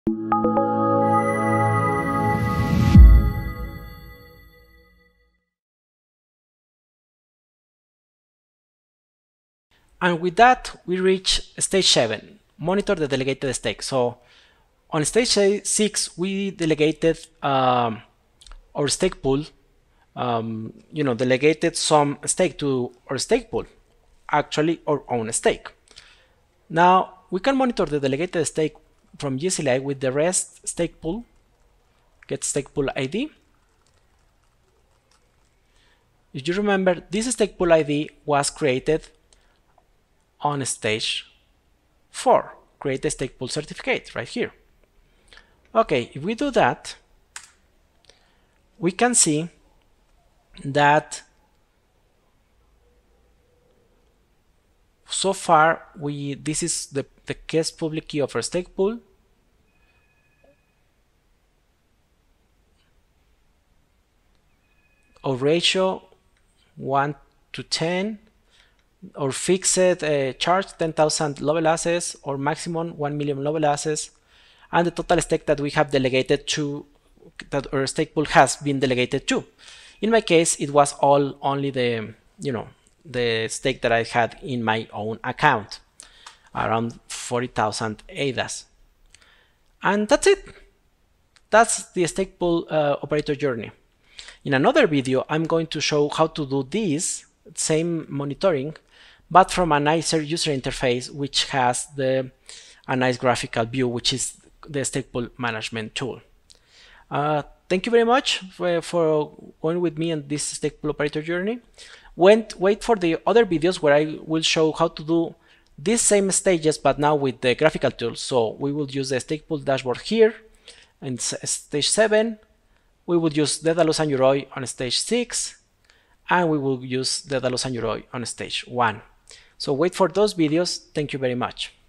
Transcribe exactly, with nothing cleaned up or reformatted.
And with that, we reach stage seven, monitor the delegated stake. So on stage six, we delegated um, our stake pool, um, you know, delegated some stake to our stake pool, actually our own stake. Now we can monitor the delegated stake from G C L I with the rest stake pool, get stake pool I D. If you remember, this stake pool I D was created on stage four, create a stake pool certificate right here. Okay, if we do that, we can see that so far we this is the, the guest public key of our stake pool. Our ratio one to ten, or fixed uh, charge ten thousand Lovelasses, or maximum one million Lovelasses, and the total stake that we have delegated to, that our stake pool has been delegated to. In my case, it was all only the, you know, the stake that I had in my own account, around forty thousand A D As. And that's it. That's the stake pool uh, operator journey. In another video, I'm going to show how to do this same monitoring, but from a nicer user interface, which has the a nice graphical view, which is the stake pool management tool. Uh, thank you very much for, for going with me on this stake pool operator journey. Wait, wait for the other videos where I will show how to do these same stages, but now with the graphical tools. So we will use the stake pool dashboard here in stage seven. We will use Daedalus and Yoroi on stage six, and we will use Daedalus and Yoroi on stage one. So wait for those videos. Thank you very much.